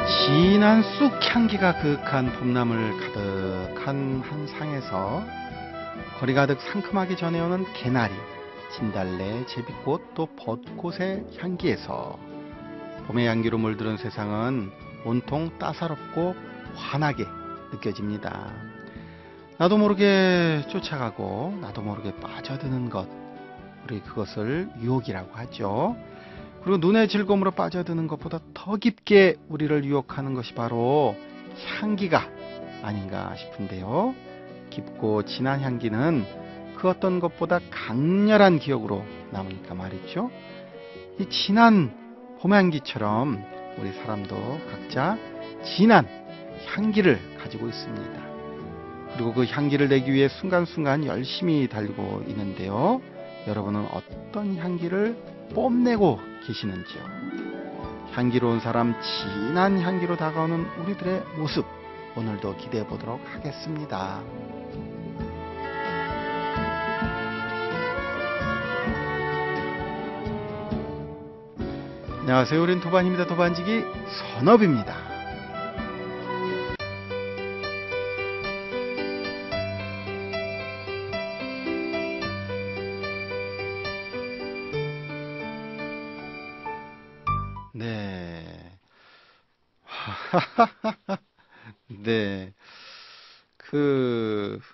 진한 쑥 향기가 그윽한 봄나물 가득한 한 상에서 거리 가득 상큼하게 전해오는 개나리, 진달래, 제비꽃 또 벚꽃의 향기에서 봄의 향기로 물들은 세상은 온통 따사롭고 환하게 느껴집니다. 나도 모르게 쫓아가고 나도 모르게 빠져드는 것, 우리 그것을 유혹이라고 하죠. 그리고 눈의 즐거움으로 빠져드는 것보다 더 깊게 우리를 유혹하는 것이 바로 향기가 아닌가 싶은데요. 깊고 진한 향기는 그 어떤 것보다 강렬한 기억으로 남으니까 말이죠. 이 진한 봄향기처럼 우리 사람도 각자 진한 향기를 가지고 있습니다. 그리고 그 향기를 내기 위해 순간순간 열심히 달리고 있는데요. 여러분은 어떤 향기를 뽐내고 계시는지요? 향기로운 사람, 진한 향기로 다가오는 우리들의 모습, 오늘도 기대해 보도록 하겠습니다. 안녕하세요. 우린 도반입니다. 도반지기 선업입니다. 네. 네. 그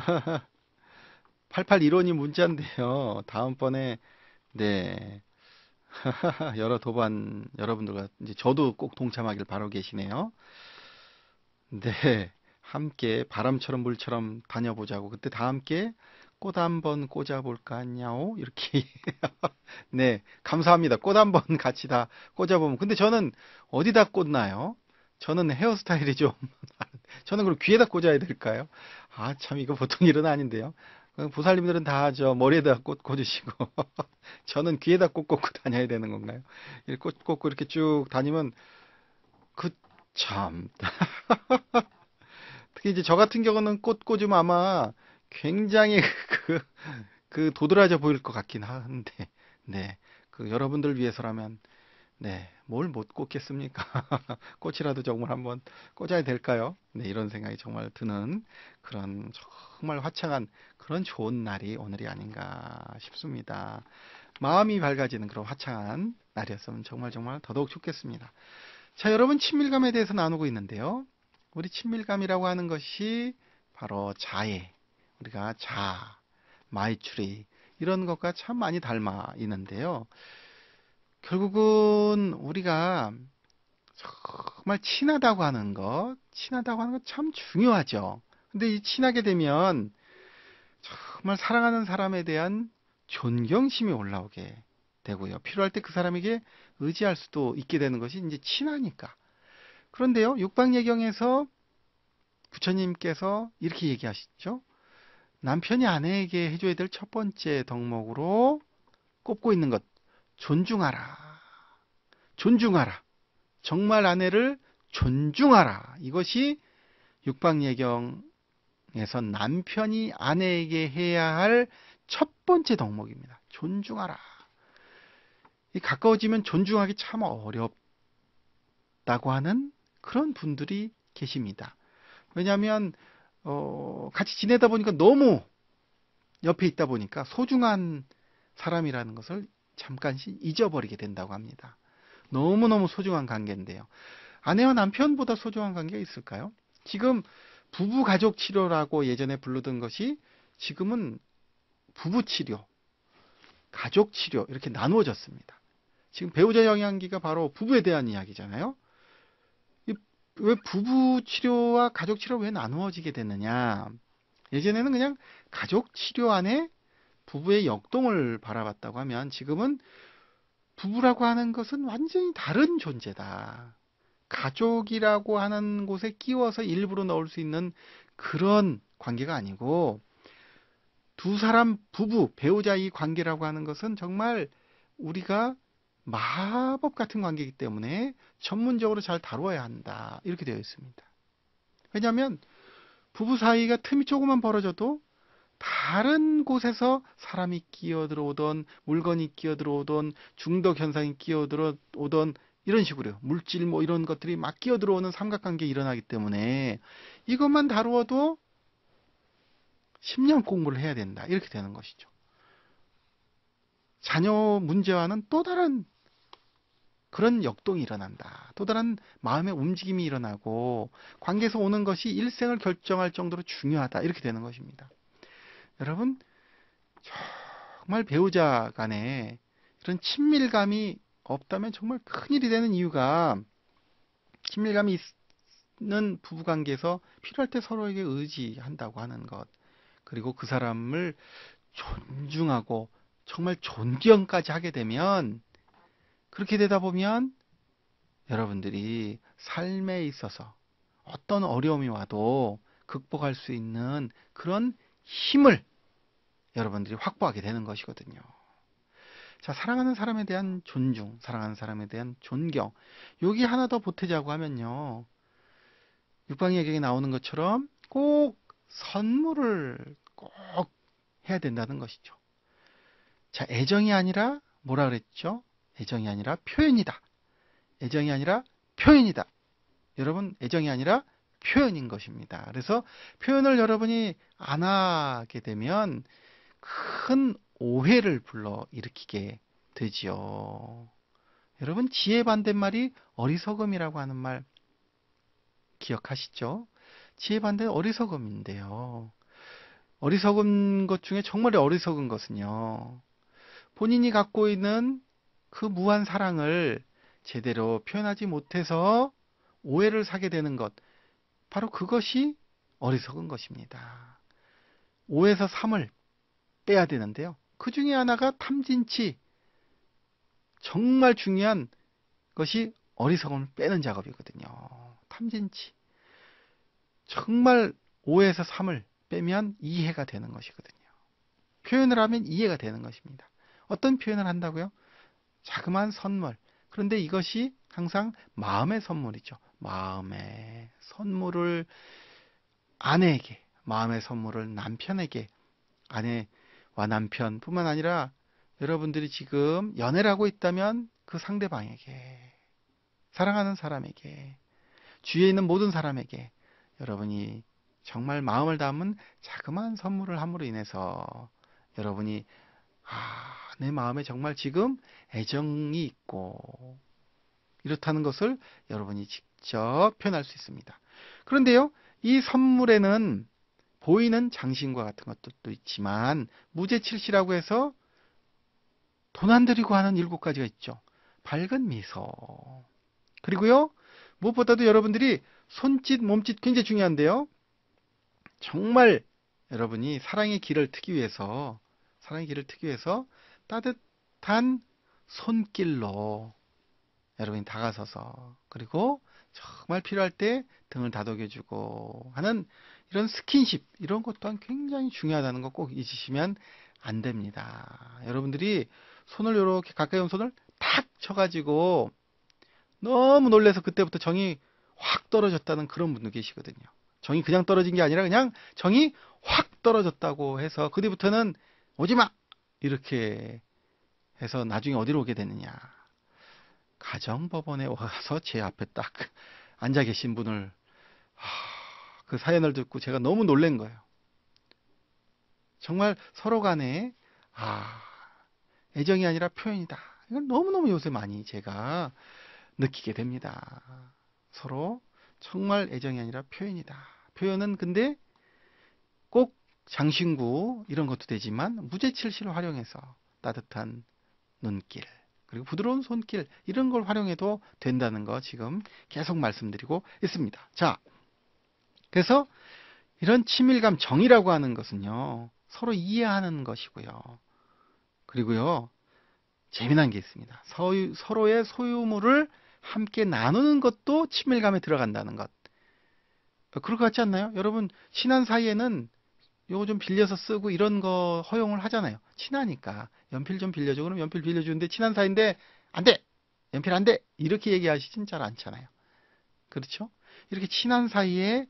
8815님 문자인데요. 다음번에 네. 여러 도반 여러분들과 이제 저도 꼭 동참하길 바라고 계시네요. 네. 함께 바람처럼 물처럼 다녀보자고. 그때 다 함께 꽃 한번 꽂아볼까 하냐오? 이렇게. 네. 감사합니다. 꽃 한번 같이 다 꽂아보면. 근데 저는 어디다 꽂나요? 저는 헤어스타일이 좀, 저는 그럼 귀에다 꽂아야 될까요? 아, 참, 이거 보통 일은 아닌데요. 보살님들은 다 저 머리에다 꽃 꽂으시고, 저는 귀에다 꽃 꽂고 다녀야 되는 건가요? 이렇게 꽃 꽂고 이렇게 쭉 다니면, 그, 참. 특히 이제 저 같은 경우는 꽃 꽂으면 아마 굉장히 그, 도드라져 보일 것 같긴 한데, 네. 그 여러분들 위해서라면, 네. 뭘 못 꽂겠습니까? 꽃이라도 정말 한번 꽂아야 될까요? 네. 이런 생각이 정말 드는 그런 정말 화창한 그런 좋은 날이 오늘이 아닌가 싶습니다. 마음이 밝아지는 그런 화창한 날이었으면 정말 정말 더더욱 좋겠습니다. 자, 여러분 친밀감에 대해서 나누고 있는데요. 우리 친밀감이라고 하는 것이 바로 자애, 우리가 마이추리 이런 것과 참 많이 닮아 있는데요. 결국은 우리가 정말 친하다고 하는 것 참 중요하죠. 근데 이 친하게 되면 정말 사랑하는 사람에 대한 존경심이 올라오게 되고요. 필요할 때 그 사람에게 의지할 수도 있게 되는 것이 이제 친하니까. 그런데요, 육방예경에서 부처님께서 이렇게 얘기하시죠. 남편이 아내에게 해줘야 될 첫 번째 덕목으로 꼽고 있는 것, 존중하라. 존중하라. 정말 아내를 존중하라. 이것이 육방예경에서 남편이 아내에게 해야 할 첫 번째 덕목입니다. 존중하라. 이 가까워지면 존중하기 참 어렵다고 하는 그런 분들이 계십니다. 왜냐하면 같이 지내다 보니까 너무 옆에 있다 보니까 소중한 사람이라는 것을 잠깐씩 잊어버리게 된다고 합니다. 너무너무 소중한 관계인데요. 아내와 남편보다 소중한 관계가 있을까요? 지금 부부 가족 치료라고 예전에 부르던 것이 지금은 부부 치료, 가족 치료 이렇게 나누어졌습니다. 지금 배우자 영향기가 바로 부부에 대한 이야기잖아요. 왜 부부 치료와 가족 치료가 왜 나누어지게 됐느냐? 예전에는 그냥 가족 치료 안에 부부의 역동을 바라봤다고 하면 지금은 부부라고 하는 것은 완전히 다른 존재다. 가족이라고 하는 곳에 끼워서 일부러 넣을 수 있는 그런 관계가 아니고 두 사람 부부, 배우자 이 관계라고 하는 것은 정말 우리가 마법 같은 관계이기 때문에 전문적으로 잘 다루어야 한다. 이렇게 되어 있습니다. 왜냐하면 부부 사이가 틈이 조금만 벌어져도 다른 곳에서 사람이 끼어들어오던 물건이 끼어들어오던 중독 현상이 끼어들어오던 이런 식으로 물질 뭐 이런 것들이 막 끼어 들어오는 삼각관계 일어나기 때문에 이것만 다루어도 10년 공부를 해야 된다. 이렇게 되는 것이죠. 자녀 문제와는 또 다른 그런 역동이 일어난다. 또 다른 마음의 움직임이 일어나고 관계에서 오는 것이 일생을 결정할 정도로 중요하다. 이렇게 되는 것입니다. 여러분, 정말 배우자 간에 이런 친밀감이 없다면 정말 큰일이 되는 이유가 친밀감이 있는 부부관계에서 필요할 때 서로에게 의지한다고 하는 것. 그리고 그 사람을 존중하고 정말 존경까지 하게 되면 그렇게 되다 보면 여러분들이 삶에 있어서 어떤 어려움이 와도 극복할 수 있는 그런 힘을 여러분들이 확보하게 되는 것이거든요. 자, 사랑하는 사람에 대한 존중, 사랑하는 사람에 대한 존경. 여기 하나 더 보태자고 하면요. 육방예경에 나오는 것처럼 꼭 선물을 꼭 해야 된다는 것이죠. 자, 애정이 아니라 뭐라 그랬죠? 애정이 아니라 표현이다. 애정이 아니라 표현이다. 여러분, 애정이 아니라 표현인 것입니다. 그래서 표현을 여러분이 안 하게 되면 큰 오해를 불러일으키게 되지요. 여러분, 지혜 반대말이 어리석음이라고 하는 말 기억하시죠? 지혜 반대는 어리석음인데요. 어리석은 것 중에 정말 어리석은 것은요. 본인이 갖고 있는 그 무한 사랑을 제대로 표현하지 못해서 오해를 사게 되는 것. 바로 그것이 어리석은 것입니다. 5에서 3을 빼야 되는데요. 그 중에 하나가 탐진치. 정말 중요한 것이 어리석음을 빼는 작업이거든요. 탐진치. 정말 5에서 3을 빼면 이해가 되는 것이거든요. 표현을 하면 이해가 되는 것입니다. 어떤 표현을 한다고요? 자그마한 선물. 그런데 이것이 항상 마음의 선물이죠. 마음의 선물을 아내에게, 마음의 선물을 남편에게, 아내와 남편뿐만 아니라 여러분들이 지금 연애를 하고 있다면 그 상대방에게, 사랑하는 사람에게, 주위에 있는 모든 사람에게 여러분이 정말 마음을 담은 자그마한 선물을 함으로 인해서 여러분이 내 마음에 정말 지금 애정이 있고 이렇다는 것을 여러분이 직접 표현할 수 있습니다. 그런데요, 이 선물에는 보이는 장신과 같은 것도 있지만 무제칠시라고 해서 돈 안 들이고 하는 7가지가 있죠. 밝은 미소. 그리고요, 무엇보다도 여러분들이 손짓, 몸짓 굉장히 중요한데요. 정말 여러분이 사랑의 길을 트기 위해서 따뜻한 손길로 여러분이 다가서서 그리고 정말 필요할 때 등을 다독여주고 하는 이런 스킨십 이런 것 또한 굉장히 중요하다는 거 꼭 잊으시면 안 됩니다. 여러분들이 손을 이렇게 가까이 온 손을 탁 쳐가지고 너무 놀래서 그때부터 정이 확 떨어졌다는 그런 분도 계시거든요. 정이 그냥 떨어진 게 아니라 그냥 정이 확 떨어졌다고 해서 그 뒤부터는 오지마! 이렇게 해서 나중에 어디로 오게 되느냐. 가정법원에 와서 제 앞에 딱 앉아 계신 분을 그 사연을 듣고 제가 너무 놀란 거예요. 정말 서로 간에 애정이 아니라 표현이다. 이걸 너무너무 요새 많이 제가 느끼게 됩니다. 서로 정말 애정이 아니라 표현이다. 표현은 근데 꼭 장신구 이런 것도 되지만 무제칠시를 활용해서 따뜻한 눈길 그리고 부드러운 손길 이런 걸 활용해도 된다는 거 지금 계속 말씀드리고 있습니다. 자, 그래서 이런 친밀감 정이라고 하는 것은요. 서로 이해하는 것이고요. 그리고요. 재미난 게 있습니다. 서로의 소유물을 함께 나누는 것도 친밀감에 들어간다는 것. 그럴 것 같지 않나요? 여러분, 친한 사이에는 요거 좀 빌려서 쓰고 이런 거 허용을 하잖아요. 친하니까. 연필 좀 빌려줘. 그럼 연필 빌려주는데 친한 사이인데 안 돼! 연필 안 돼! 이렇게 얘기하시진 잘 않잖아요. 그렇죠? 이렇게 친한 사이에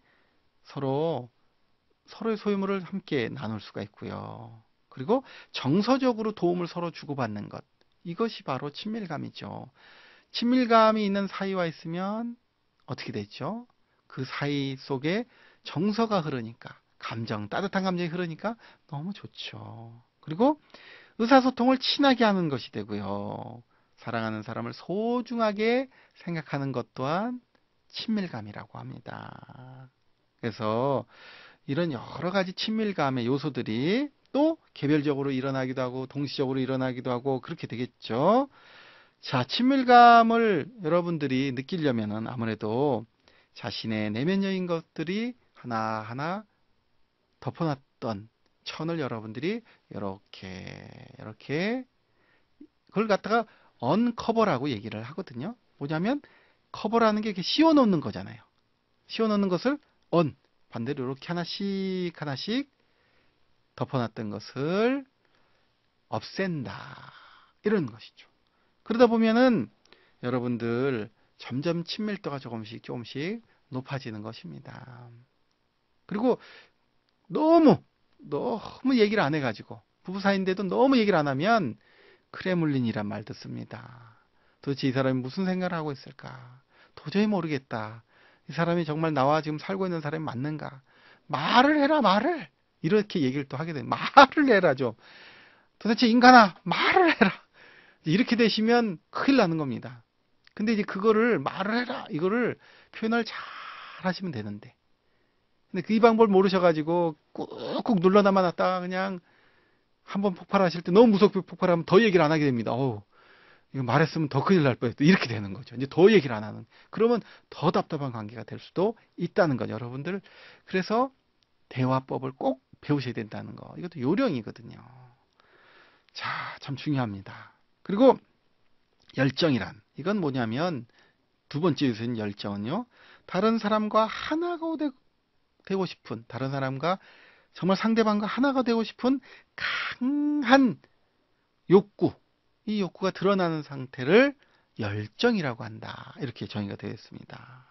서로의 소유물을 함께 나눌 수가 있고요. 그리고 정서적으로 도움을 서로 주고받는 것. 이것이 바로 친밀감이죠. 친밀감이 있는 사이와 있으면 어떻게 되죠? 그 사이 속에 정서가 흐르니까, 따뜻한 감정이 흐르니까 너무 좋죠. 그리고 의사소통을 친하게 하는 것이 되고요. 사랑하는 사람을 소중하게 생각하는 것 또한 친밀감이라고 합니다. 그래서 이런 여러 가지 친밀감의 요소들이 또 개별적으로 일어나기도 하고 동시적으로 일어나기도 하고 그렇게 되겠죠. 자, 친밀감을 여러분들이 느끼려면은 아무래도 자신의 내면적인 것들이 하나하나 덮어놨던 천을 여러분들이 이렇게 그걸 갖다가 언커버라고 얘기를 하거든요. 뭐냐면 커버라는 게 이렇게 씌워놓는 거잖아요. 씌워놓는 것을 반대로 이렇게 하나씩 하나씩 덮어놨던 것을 없앤다. 이런 것이죠. 그러다 보면은 여러분들 점점 친밀도가 조금씩 높아지는 것입니다. 그리고 너무 얘기를 안 해가지고 부부 사이인데도 너무 얘기를 안 하면 크레물린이란 말 듣습니다. 도대체 이 사람이 무슨 생각을 하고 있을까? 도저히 모르겠다. 이 사람이 정말 나와 지금 살고 있는 사람이 맞는가? 말을 해라, 말을! 이렇게 얘기를 또 하게 됩니다. 말을 해라, 좀. 도대체 인간아, 말을 해라! 이렇게 되시면 큰일 나는 겁니다. 근데 이제 그거를 말을 해라! 이거를 표현을 잘 하시면 되는데. 근데 그 이 방법을 모르셔가지고 꾹꾹 눌러놔만 놨다가 그냥 한번 폭발하실 때 너무 무섭게 폭발하면 더 얘기를 안 하게 됩니다. 이거 말했으면 더 큰일 날 뻔했다. 이렇게 되는 거죠. 이제 더 얘기를 안 하는. 그러면 더 답답한 관계가 될 수도 있다는 거죠, 여러분들. 그래서 대화법을 꼭 배우셔야 된다는 거. 이것도 요령이거든요. 자, 참 중요합니다. 그리고 열정이란 이건 뭐냐면 두 번째 요소인 열정은요. 다른 사람과 하나가 되고 싶은 다른 사람과 정말 상대방과 하나가 되고 싶은 강한 욕구, 이 욕구가 드러나는 상태를 열정이라고 한다. 이렇게 정의가 되어 있습니다.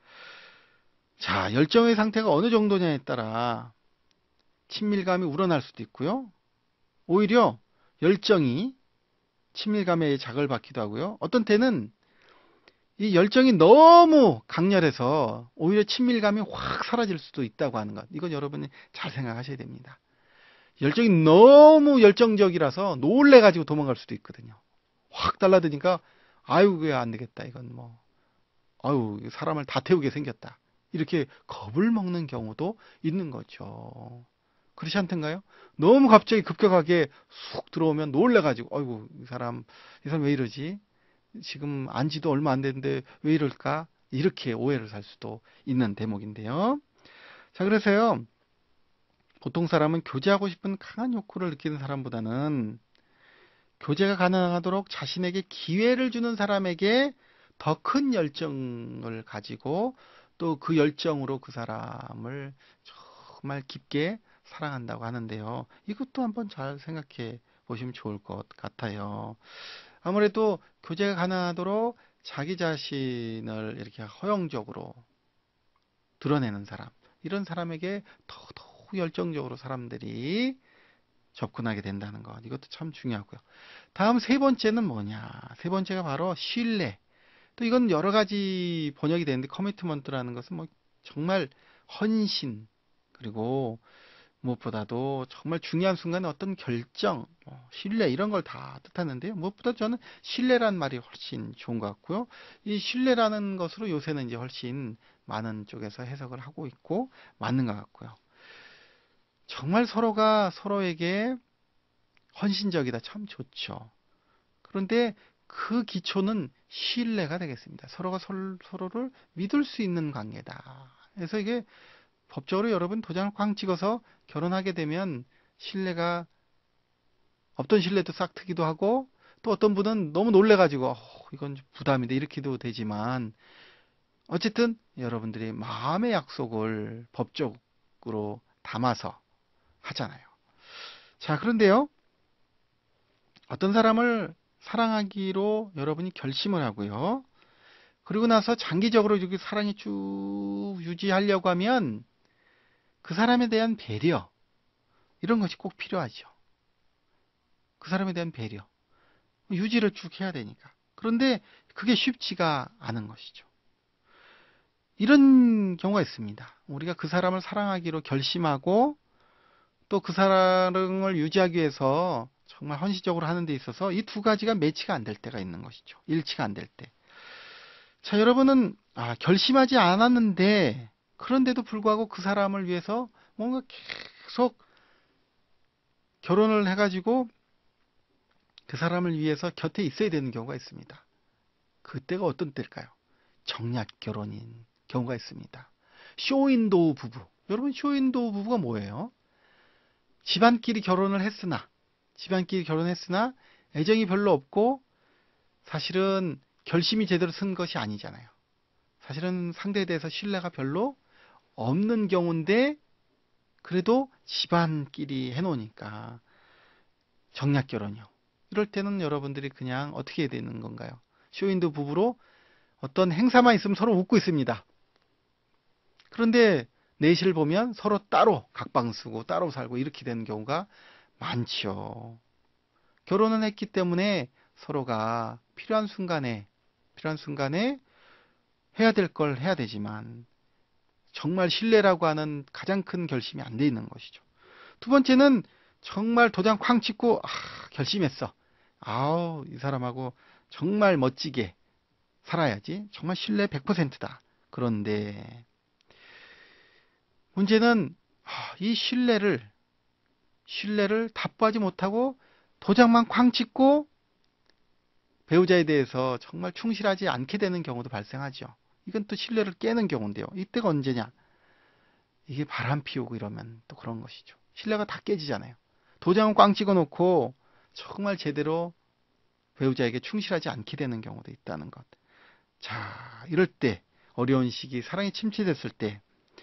자, 열정의 상태가 어느 정도냐에 따라 친밀감이 우러날 수도 있고요. 오히려 열정이 친밀감에 작을 받기도 하고요. 어떤 때는 이 열정이 너무 강렬해서 오히려 친밀감이 확 사라질 수도 있다고 하는 것. 이건 여러분이 잘 생각하셔야 됩니다. 열정이 너무 열정적이라서 놀래가지고 도망갈 수도 있거든요. 확 달라드니까 아유 그게 안 되겠다. 이건 뭐 아유 사람을 다 태우게 생겼다. 이렇게 겁을 먹는 경우도 있는 거죠. 그렇지 않던가요? 너무 갑자기 급격하게 쑥 들어오면 놀래가지고 아이고 이 사람 왜 이러지? 지금 안지도 얼마 안 됐는데 왜 이럴까? 이렇게 오해를 살 수도 있는 대목인데요. 자, 그래서요. 보통 사람은 교제하고 싶은 강한 욕구를 느끼는 사람보다는 교제가 가능하도록 자신에게 기회를 주는 사람에게 더 큰 열정을 가지고 또 그 열정으로 그 사람을 정말 깊게 사랑한다고 하는데요. 이것도 한번 잘 생각해 보시면 좋을 것 같아요. 아무래도 교제가 가능하도록 자기 자신을 이렇게 허용적으로 드러내는 사람, 이런 사람에게 더더욱 열정적으로 사람들이 접근하게 된다는 것. 이것도 참 중요하고요. 다음 세 번째는 뭐냐? 세 번째가 바로 신뢰. 또 이건 여러 가지 번역이 되는데 커미트먼트라는 것은 뭐 정말 헌신 그리고 무엇보다도 정말 중요한 순간에 어떤 결정, 신뢰 이런 걸 다 뜻하는데요. 무엇보다 저는 신뢰라는 말이 훨씬 좋은 것 같고요. 이 신뢰라는 것으로 요새는 이제 훨씬 많은 쪽에서 해석을 하고 있고 맞는 것 같고요. 정말 서로가 서로에게 헌신적이다. 참 좋죠. 그런데 그 기초는 신뢰가 되겠습니다. 서로가 서로를 믿을 수 있는 관계다. 그래서 이게 법적으로 여러분 도장을 꽝 찍어서 결혼하게 되면 신뢰가 없던 신뢰도 싹 트기도 하고 또 어떤 분은 너무 놀래가지고 이건 부담인데 이렇게도 되지만 어쨌든 여러분들이 마음의 약속을 법적으로 담아서 하잖아요. 자, 그런데요. 어떤 사람을 사랑하기로 여러분이 결심을 하고요. 그리고 나서 장기적으로 이렇게 사랑이 쭉 유지하려고 하면 그 사람에 대한 배려, 이런 것이 꼭 필요하죠. 그 사람에 대한 배려. 유지를 쭉 해야 되니까. 그런데 그게 쉽지가 않은 것이죠. 이런 경우가 있습니다. 우리가 그 사람을 사랑하기로 결심하고 또 그 사랑을 유지하기 위해서 정말 헌신적으로 하는 데 있어서 이 두 가지가 매치가 안 될 때가 있는 것이죠. 일치가 안 될 때. 자, 여러분은 결심하지 않았는데 그런데도 불구하고 그 사람을 위해서 뭔가 계속 결혼을 해가지고 그 사람을 위해서 곁에 있어야 되는 경우가 있습니다. 그때가 어떤 때일까요? 정략 결혼인 경우가 있습니다. 쇼윈도우 부부. 여러분, 쇼윈도우 부부가 뭐예요? 집안끼리 결혼했으나 애정이 별로 없고 사실은 결심이 제대로 쓴 것이 아니잖아요. 사실은 상대에 대해서 신뢰가 별로 없는 경우인데 그래도 집안끼리 해놓으니까 정략 결혼이요. 이럴 때는 여러분들이 그냥 어떻게 해야 되는 건가요? 쇼윈도 부부로 어떤 행사만 있으면 서로 웃고 있습니다. 그런데 내실을 보면 서로 따로 각방 쓰고 따로 살고 이렇게 되는 경우가 많죠. 결혼은 했기 때문에 서로가 필요한 순간에 해야 될 걸 해야 되지만 정말 신뢰라고 하는 가장 큰 결심이 안 돼 있는 것이죠. 두 번째는 정말 도장 쾅 찍고 결심했어. 아우, 이 사람하고 정말 멋지게 살아야지. 정말 신뢰 100%다. 그런데 문제는 이 신뢰를 답보하지 못하고 도장만 쾅 찍고 배우자에 대해서 정말 충실하지 않게 되는 경우도 발생하죠. 이건 또 신뢰를 깨는 경우인데요. 이때가 언제냐? 이게 바람 피우고 이러면 또 그런 것이죠. 신뢰가 다 깨지잖아요. 도장은 꽝 찍어 놓고 정말 제대로 배우자에게 충실하지 않게 되는 경우도 있다는 것. 자, 이럴 때 어려운 시기, 사랑이 침체됐을 때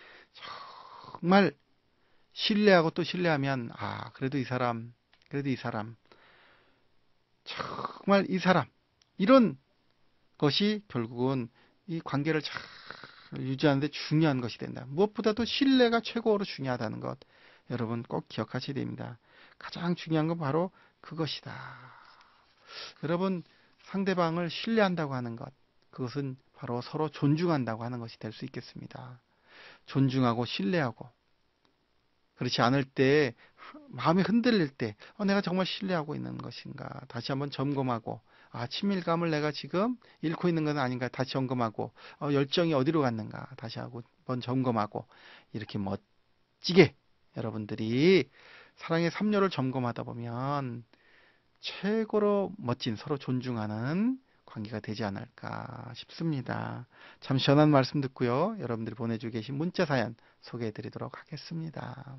정말 신뢰하고 또 신뢰하면 그래도 이 사람 정말 이 사람 이런 것이 결국은 이 관계를 잘 유지하는 데 중요한 것이 된다. 무엇보다도 신뢰가 최고로 중요하다는 것 여러분 꼭 기억하셔야 됩니다. 가장 중요한 건 바로 그것이다. 여러분 상대방을 신뢰한다고 하는 것 그것은 바로 서로 존중한다고 하는 것이 될 수 있겠습니다. 존중하고 신뢰하고 그렇지 않을 때 마음이 흔들릴 때 내가 정말 신뢰하고 있는 것인가 다시 한번 점검하고 친밀감을 내가 지금 잃고 있는 건 아닌가 다시 점검하고 열정이 어디로 갔는가 다시 한번 점검하고 이렇게 멋지게 여러분들이 사랑의 3료를 점검하다 보면 최고로 멋진 서로 존중하는 관계가 되지 않을까 싶습니다. 참 시원한 말씀 듣고요. 여러분들이 보내주고 계신 문자 사연 소개해 드리도록 하겠습니다.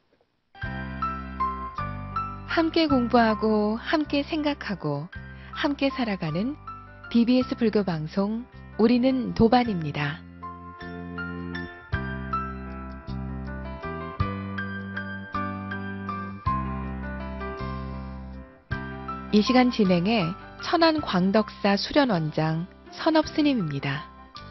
함께 공부하고 함께 생각하고 함께 살아가는 BBS 불교 방송 우리는 도반입니다. 이 시간 진행해 천안 광덕사 수련원장 선업 스님입니다.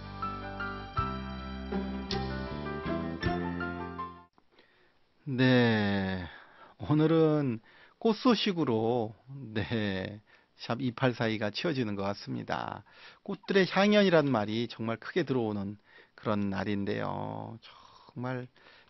네, 오늘은 꽃 소식으로 샵 2842가 치어지는 것 같습니다. 꽃들의 향연이란 말이 정말 크게 들어오는 그런 날인데요. 정말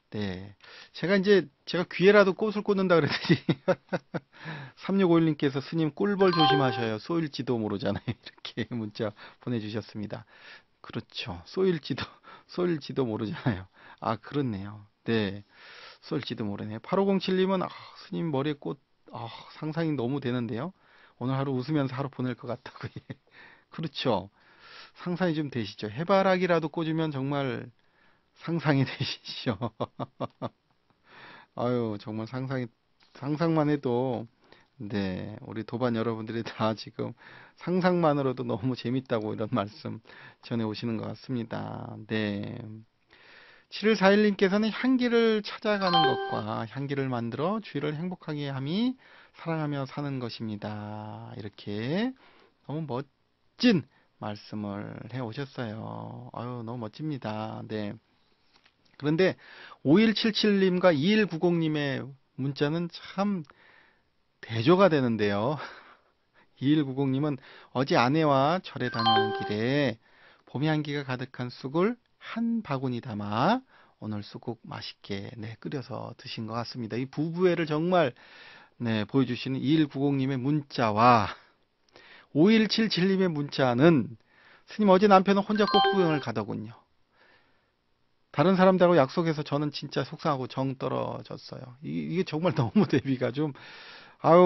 제가 귀에라도 꽃을 꽂는다 그랬더니 3651님께서 스님 꿀벌 조심하셔요. 쏘일지도 모르잖아요. 이렇게 문자 보내주셨습니다. 그렇죠. 쏘일지도 모르잖아요. 그렇네요. 네. 쏠지도 모르네요. 8507님은 스님 머리에 꽃 상상이 너무 되는데요. 오늘 하루 웃으면서 하루 보낼 것 같다고. 그렇죠. 상상이 좀 되시죠. 해바라기라도 꽂으면 정말 상상이 되시죠. 아유, 정말 상상만 해도 우리 도반 여러분들이 다 지금 상상만으로도 너무 재밌다고 이런 말씀 전해 오시는 것 같습니다. 네. 7141님께서는 향기를 찾아가는 것과 향기를 만들어 주위를 행복하게 함이 사랑하며 사는 것입니다. 이렇게 너무 멋진 말씀을 해 오셨어요. 아유, 너무 멋집니다. 네. 그런데 5177님과 2190님의 문자는 참 대조가 되는데요. 2190님은 어제 아내와 절에 다녀온 길에 봄의 향기가 가득한 쑥을 한 바구니 담아 오늘 쑥국 맛있게 끓여서 드신 것 같습니다. 이 부부애를 정말 보여주시는 2190님의 문자와 5177님의 문자는 스님 어제 남편은 혼자 꽃구경을 가더군요. 다른 사람들하고 약속해서 저는 진짜 속상하고 정 떨어졌어요. 이게 정말 너무 대비가 좀 아유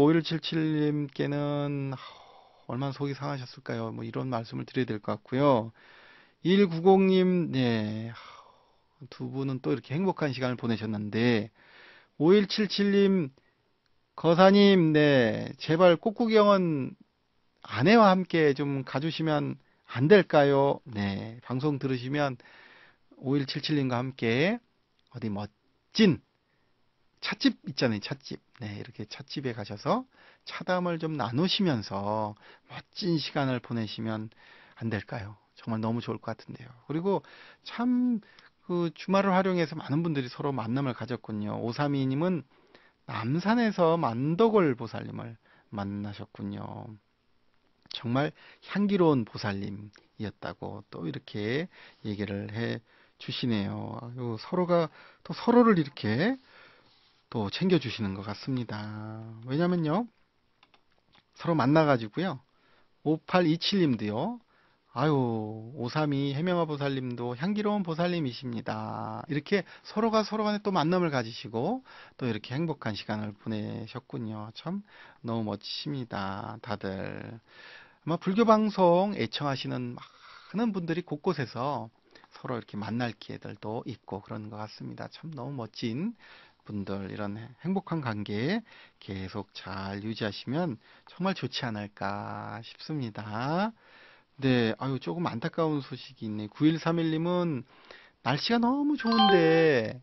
5177님께는 얼마나 속이 상하셨을까요? 뭐 이런 말씀을 드려야 될 것 같고요. 2190님 두 분은 또 이렇게 행복한 시간을 보내셨는데 5177님 거사님 제발 꽃구경은 아내와 함께 좀 가주시면 안 될까요? 방송 들으시면 5177님과 함께 어디 멋진 찻집 있잖아요, 찻집. 이렇게 찻집에 가셔서 차담을 좀 나누시면서 멋진 시간을 보내시면 안 될까요? 정말 너무 좋을 것 같은데요. 그리고 참 그 주말을 활용해서 많은 분들이 서로 만남을 가졌군요. 532님은 남산에서 만덕을 보살님을 만나셨군요. 정말 향기로운 보살님이었다고 또 이렇게 얘기를 해 주시네요. 서로가 또 서로를 이렇게 또 챙겨주시는 것 같습니다. 왜냐면요, 서로 만나가지고요, 5827님도요, 아유, 532 해명화 보살님도 향기로운 보살님이십니다. 이렇게 서로가 서로 간에 또 만남을 가지시고, 또 이렇게 행복한 시간을 보내셨군요. 참, 너무 멋지십니다. 다들. 아마 불교 방송 애청하시는 많은 분들이 곳곳에서 서로 이렇게 만날 기회들도 있고 그런 것 같습니다. 참 너무 멋진 분들 이런 행복한 관계 계속 잘 유지하시면 정말 좋지 않을까 싶습니다. 아유 조금 안타까운 소식이 있네. 9131님은 날씨가 너무 좋은데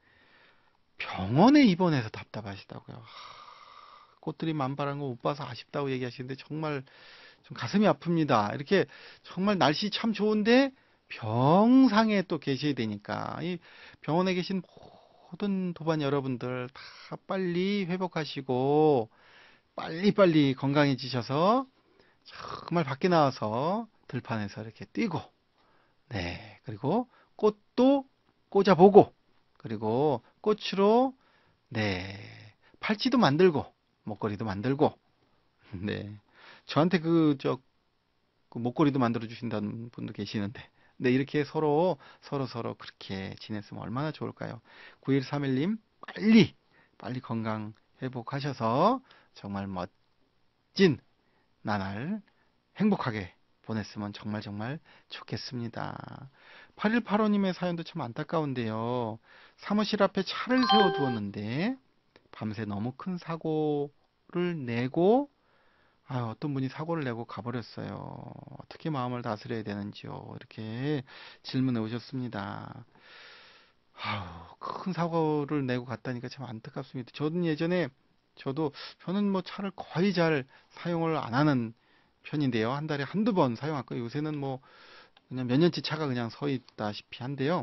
병원에 입원해서 답답하시다고요. 꽃들이 만발한 거 못 봐서 아쉽다고 얘기하시는데 정말 좀 가슴이 아픕니다. 이렇게 정말 날씨 참 좋은데 병상에 또 계셔야 되니까 이 병원에 계신 모든 도반 여러분들 다 빨리 회복하시고 빨리빨리 건강해지셔서 정말 밖에 나와서 들판에서 이렇게 뛰고 그리고 꽃도 꽂아보고 그리고 꽃으로 팔찌도 만들고 목걸이도 만들고 저한테 그 목걸이도 만들어 주신다는 분도 계시는데 이렇게 서로 그렇게 지냈으면 얼마나 좋을까요? 9131님 빨리 건강 회복하셔서 정말 멋진 나날 행복하게 보냈으면 정말 좋겠습니다. 8185님의 사연도 참 안타까운데요. 사무실 앞에 차를 세워두었는데 밤새 너무 큰 사고를 내고 어떤 분이 사고를 내고 가버렸어요. 어떻게 마음을 다스려야 되는지요? 이렇게 질문해 오셨습니다. 큰 사고를 내고 갔다니까 참 안타깝습니다. 저는 뭐 차를 거의 잘 사용을 안 하는 편인데요. 한 달에 한두 번 사용할까? 요새는 뭐 그냥 몇 년째 차가 그냥 서 있다시피 한데요.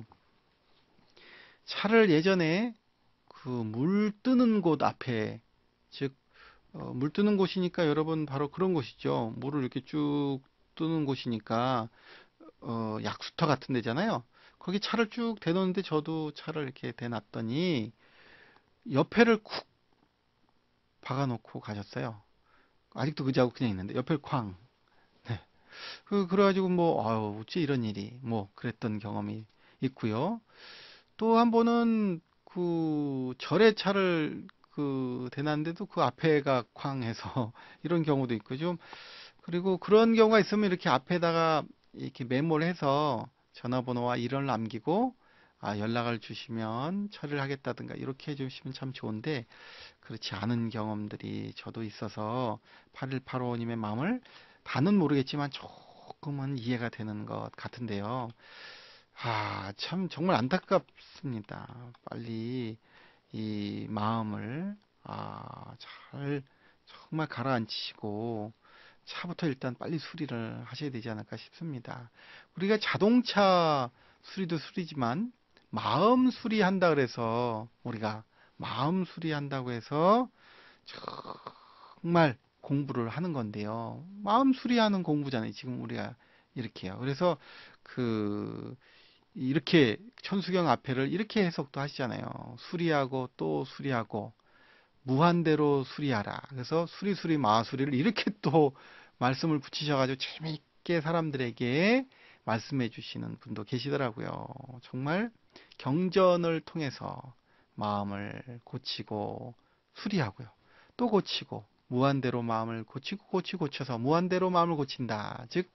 차를 예전에 그 물 뜨는 곳 앞에 즉 물 뜨는 곳이니까 여러분 바로 그런 곳이죠. 물을 이렇게 쭉 뜨는 곳이니까 약수터 같은 데잖아요. 거기 차를 쭉 대놓는데 저도 차를 이렇게 대놨더니 옆에를 쿡 박아놓고 가셨어요. 아직도 그 자국 그냥 있는데 옆에 쾅. 네. 그래가지고 뭐 어찌 이런 일이 뭐 그랬던 경험이 있고요. 또 한 번은 그 절에 차를 대놨는데도 그 앞에가 쾅 해서 이런 경우도 있고 좀 그리고 그런 경우가 있으면 이렇게 앞에다가 이렇게 메모를 해서 전화번호와 이름을 남기고 연락을 주시면 처리를 하겠다든가 이렇게 해주시면 참 좋은데 그렇지 않은 경험들이 저도 있어서 8185님의 마음을 다는 모르겠지만 조금은 이해가 되는 것 같은데요. 참 정말 안타깝습니다. 빨리 이 마음을 잘 정말 가라앉히시고 차부터 일단 빨리 수리를 하셔야 되지 않을까 싶습니다. 우리가 자동차 수리도 수리지만 마음 수리한다 그래서 우리가 마음 수리한다고 해서 정말 공부를 하는 건데요. 마음 수리하는 공부잖아요. 지금 우리가 이렇게요. 그래서 그 이렇게 천수경 앞에를 이렇게 해석도 하시잖아요. 수리하고 또 수리하고 무한대로 수리하라. 그래서 수리수리 마수리를 이렇게 또 말씀을 붙이셔가지고 재미있게 사람들에게 말씀해 주시는 분도 계시더라고요. 정말 경전을 통해서 마음을 고치고 수리하고요. 또 고치고 무한대로 마음을 고쳐서 무한대로 마음을 고친다. 즉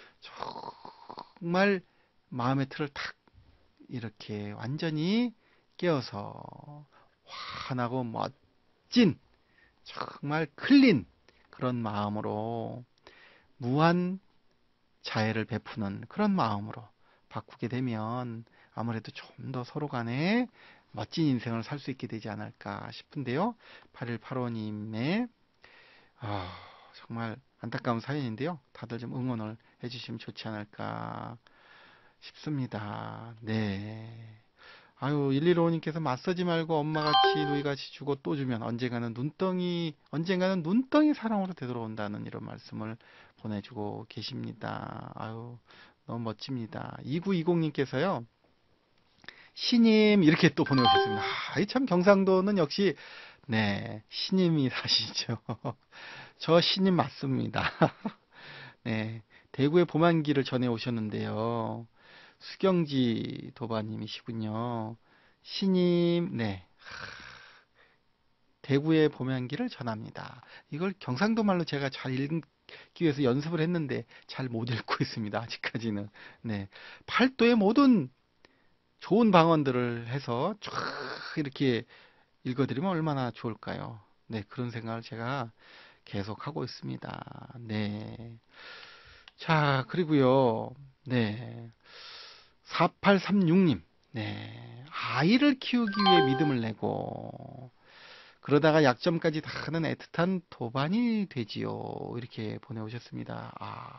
정말 마음의 틀을 탁 이렇게 완전히 깨어서 환하고 멋진 정말 클린 그런 마음으로 무한 자애를 베푸는 그런 마음으로 바꾸게 되면 아무래도 좀 더 서로 간에 멋진 인생을 살 수 있게 되지 않을까 싶은데요. 8185님의 정말 안타까운 사연인데요. 다들 좀 응원을 해주시면 좋지 않을까 싶습니다. 네. 아유, 115님께서 맞서지 말고 엄마같이 누이같이 주고 또 주면 언젠가는 눈덩이 사랑으로 되돌아온다는 이런 말씀을 보내주고 계십니다. 아유, 너무 멋집니다. 2920님께서요, 신임 이렇게 또 보내오셨습니다. 참 경상도는 역시, 네, 신임이 사시죠. 저 신임 맞습니다. 네, 대구의 봄한기를 전해 오셨는데요. 수경지 도바님이시군요. 신임, 네. 대구의 봄향기를 전합니다. 이걸 경상도 말로 제가 잘 읽기 위해서 연습을 했는데 잘 못 읽고 있습니다. 아직까지는. 네. 팔도의 모든 좋은 방언들을 해서 쫙 이렇게 읽어드리면 얼마나 좋을까요? 네. 그런 생각을 제가 계속 하고 있습니다. 네. 자, 그리고요. 네. 4836님. 네. 아이를 키우기 위해 믿음을 내고 그러다가 약점까지 다 하는 애틋한 도반이 되지요. 이렇게 보내오셨습니다.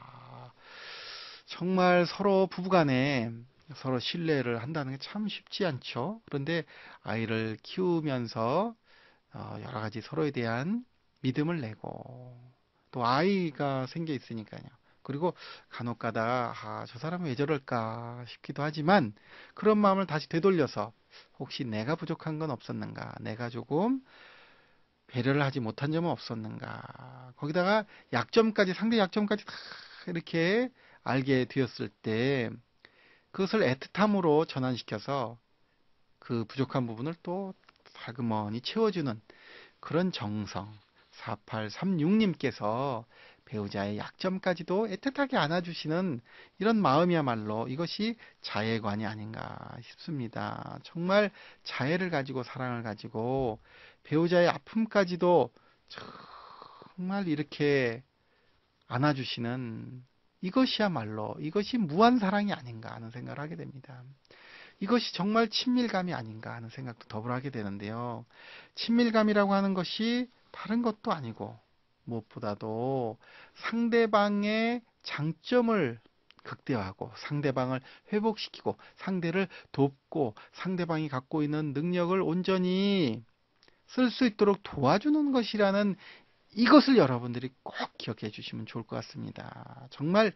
정말 서로 부부간에 서로 신뢰를 한다는 게 참 쉽지 않죠. 그런데 아이를 키우면서 여러 가지 서로에 대한 믿음을 내고 또 아이가 생겨 있으니까요. 그리고 간혹 가다가 저 사람은 왜 저럴까 싶기도 하지만 그런 마음을 다시 되돌려서 혹시 내가 부족한 건 없었는가? 내가 조금 배려를 하지 못한 점은 없었는가? 거기다가 상대 약점까지 다 이렇게 알게 되었을 때 그것을 애틋함으로 전환시켜서 그 부족한 부분을 또 살그머니 채워주는 그런 정성. 4836님께서 배우자의 약점까지도 애틋하게 안아주시는 이런 마음이야말로 이것이 자애관이 아닌가 싶습니다. 정말 자애를 가지고 사랑을 가지고 배우자의 아픔까지도 정말 이렇게 안아주시는 이것이 무한 사랑이 아닌가 하는 생각을 하게 됩니다. 이것이 정말 친밀감이 아닌가 하는 생각도 더불어 하게 되는데요. 친밀감이라고 하는 것이 다른 것도 아니고 무엇보다도 상대방의 장점을 극대화하고 상대방을 회복시키고 상대를 돕고 상대방이 갖고 있는 능력을 온전히 쓸 수 있도록 도와주는 것이라는 이것을 여러분들이 꼭 기억해 주시면 좋을 것 같습니다. 정말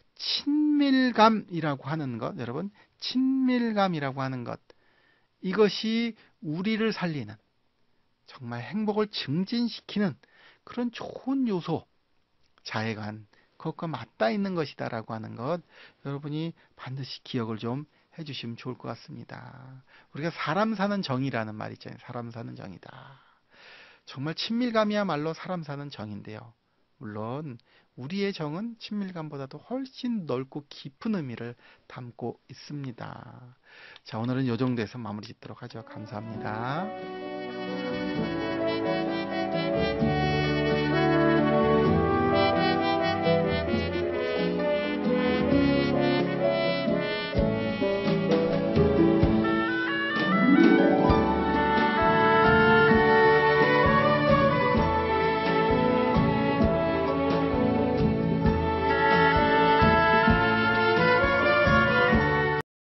친밀감이라고 하는 것, 여러분, 친밀감이라고 하는 것, 이것이 우리를 살리는, 정말 행복을 증진시키는 그런 좋은 요소, 자애관, 그것과 맞닿아 있는 것이다라고 하는 것, 여러분이 반드시 기억을 좀 해주시면 좋을 것 같습니다. 우리가 사람 사는 정이라는 말 있잖아요. 사람 사는 정이다. 정말 친밀감이야말로 사람 사는 정인데요. 물론 우리의 정은 친밀감보다도 훨씬 넓고 깊은 의미를 담고 있습니다. 자, 오늘은 이 정도에서 마무리 짓도록 하죠. 감사합니다.